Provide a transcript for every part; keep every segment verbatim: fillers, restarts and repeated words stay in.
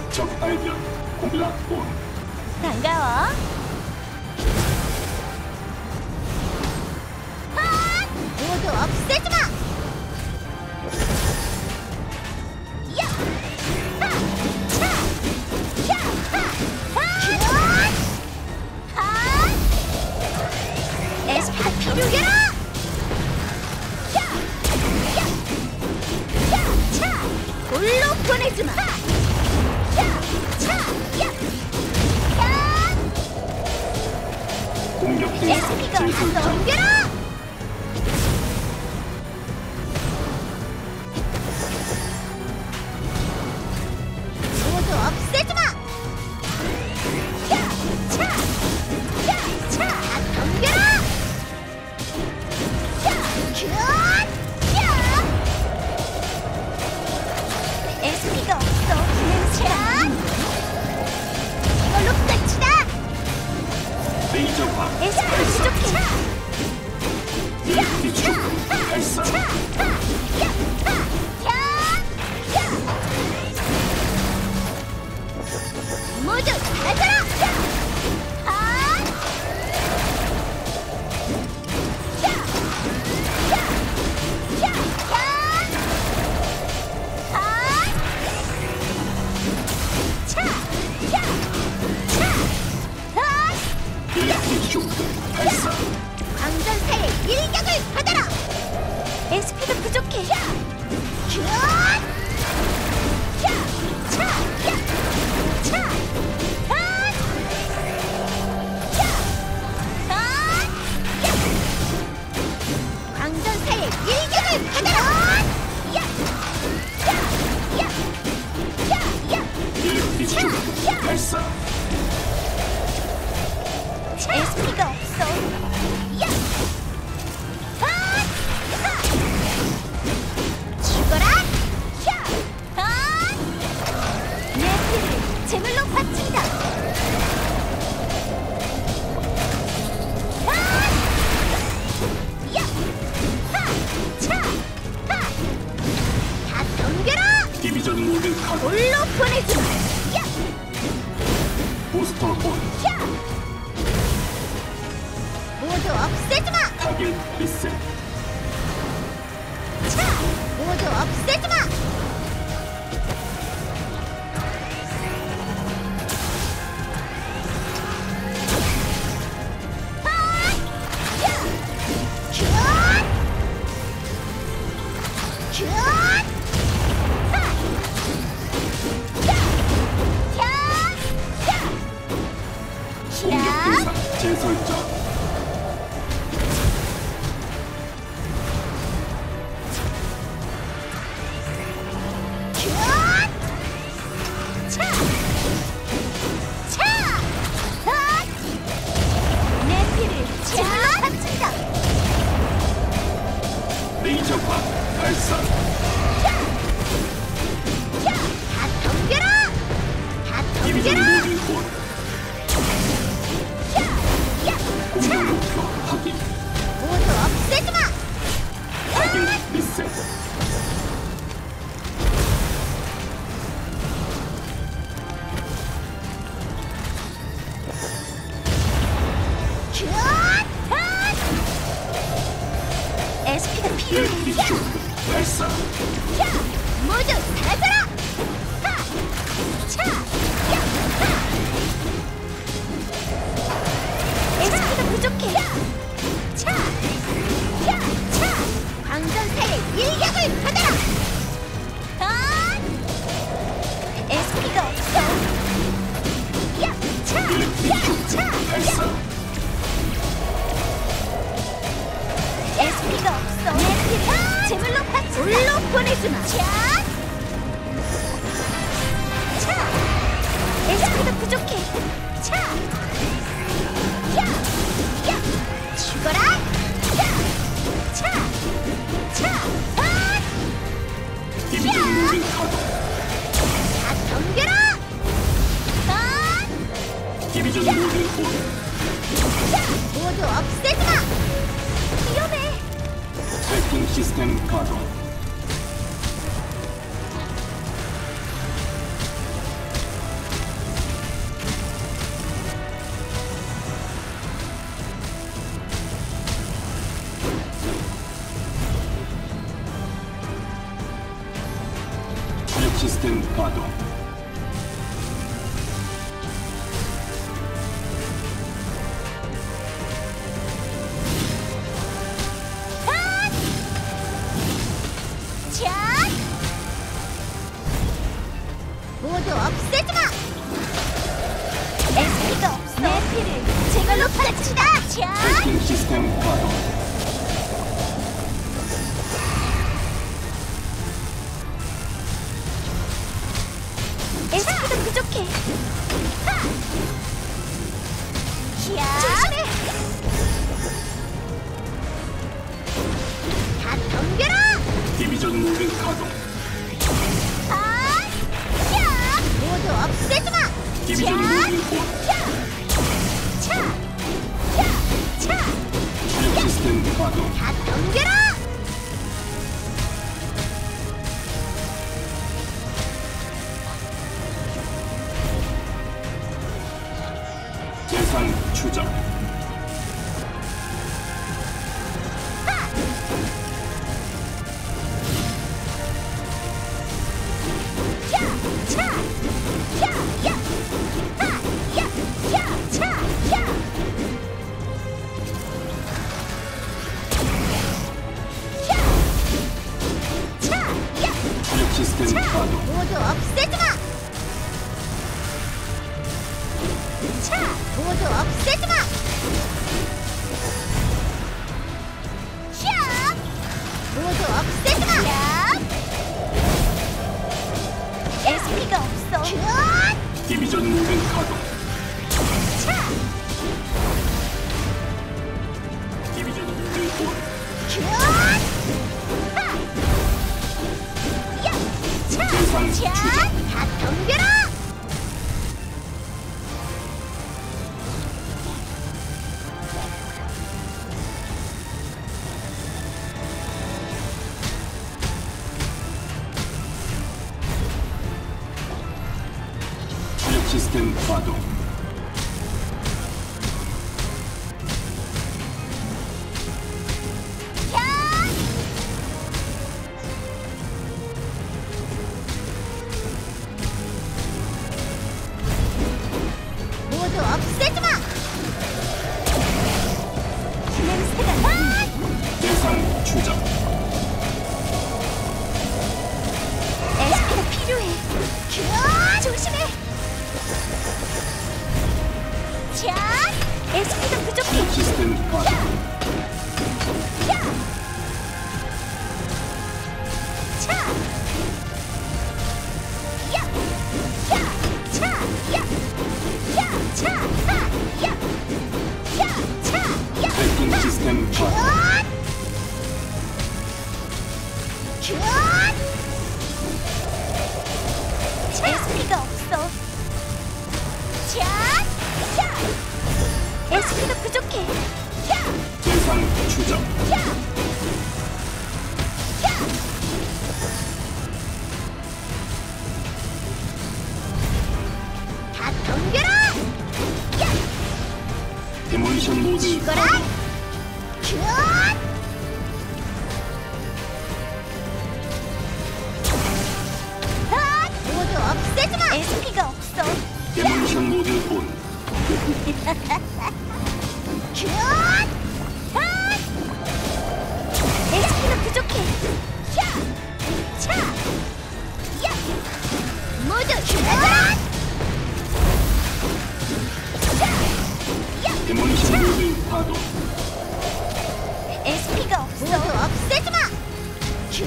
적 발견. 공락 온. 반가워. 하! 모두 없애주마. 야! 하! 차! 야! 하! 하! 하! 에스피가 필요해라. 야! 야! 야! 차! 골로 보내주마. 야! 차! 야! 공격 에스피가 재설정. 넘겨라! 모두 없애주마! 야! 차! 야! 차! 넘겨라! 야! 큐! 야! 에스피가 없어. 냄새야! 이걸로 끝이다! 레이저화. 에스피가 부족해! 이렇게 쭉 발사. 모두 사라져라! 아! 야! 야! 야! 야! 아! 차! 야! 차! 아! 이렇게 쭉 발사. 광전사의 일격을 받아라! 에스피가 부족해! 야! 큐! 야! 차! 야! 차! 아! 야! 아! 야! 광전사의 일격을 받아라! 야! 야! 야! 야! 야! 이렇게 쭉 발사. 에스피가 없어. 야! 아! 하! 죽어라! 야! 아! 내 피를 제물로 바친다. 아! 야! 하! 차! 하! 다 덤벼라! 디비전 모드 가동. 올로 보내주마. 야! 부스터 온. 야! 모두 없애주마. 타겟 리셋. 차! 모두 없애주마. 아! 야! 큐! 큐! 하! 야! 야! 야! 공격 야! 대상 재설정. 큐! 차! 차! 아! 내 피를 제물로 바친다. 레이저화 발사. 야! 야! 다 덤벼라! 다 디비전 덤벼라! 모드 온. 야! 야! 공격 차! 목표 확인. 모두 없애주마! 타겟 리셋. 큐! 아! 에스피가 필요해. 이렇게 야! 쭉 발사. 야! 모두 사라져라! 하! 차! 야! 하! 에스피가 부족해! 야! 차! 야! 차! 광전사의 일격을 받아라! 아! 에스피가 없어! 야! 차! 이렇게 야! 쭉 차! 발사. 야! 에스피가 없어! 내 피를 제물로 바친다! 올로 보내주마! 차! 차! 에스피가 부족해! 차! 야! 야! 죽어라! 야! 차! 차! 아! 디비전 모드 가동. 다 덤벼라! 아! 디비전 모드 온. 야! 모두 없애주마! 위험해! 트래킹 시스템 가동. 시스템 가동. 샷! 모두 없애주마! 에스피가 없어! 내 피를 제갈로 파치다! 샷! 해킹 시스템 가동. 에스피가 부족해! 하! 샷! 조심해! 다 덤벼라! 디비전 모드 가동. 아! 야! 모두 없애주마! 디비전 자! 모드 온. 차! 차! 차! 차! 추적 시스템 가동. 다 덤벼라! 재산 추적. 차! 차! 차! 야! 하! 야! 차! 차! 야! 차! 차! 야! 추적 시스템 차! 가동. 모두 없애주마! 차! 모두 없애주마! 샤! 모두 없애주마! 야! 에스피가 없어! 슛! 디비전 모드 가동. 차! 디비전 모드 온. 슛! 하! 야! 차! 재산 차! 추적. 다 덤벼라! 추적 시스템 가동. 야! 모두 없애주마! 냄새가 나! 재산 추적. 에스피가 필요해. 큐! 조심해. 자, 에스피가 부족해. 추적 시스템 가동. 야! 차! 야! 야! 차! 야! 야! 차! 하! 야! 야! 차! 야! 해킹 시스템 큐! 가동. 큐! 에스피가 없어. 자! 야! 에스피가 부족해. 야! 재산 추적. 야! 야! 다 덤벼라! 야! 데몰리션 모드 죽어라! 가동. 큐! 아! 모두 없애주마! 에스피가 없어. 데몰리션 모드 온. 큐! 아! 에스피가 부족해. 야! 차! 야! 모두 죽어라! 차! 야! 데몰리션 모드 가동. 에스피가 없어. 모두 없애주마! 큐!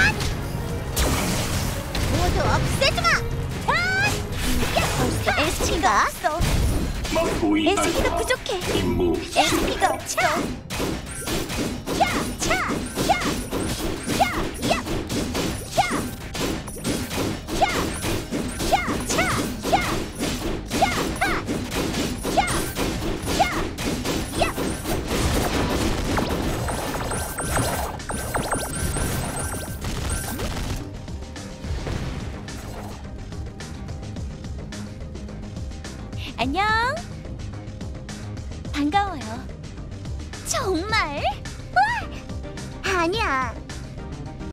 모두 없애주마! 아! 야! 에스피가 없어. 막고이 에스피가 알파. 부족해. 임무 에스피가 없어. 야! 차! 야! 야! 야! 야! 야! 야! 차! 야! 야! 하! 야! 야! 야! 안녕. 반가워요. 정말? 와! 아니야.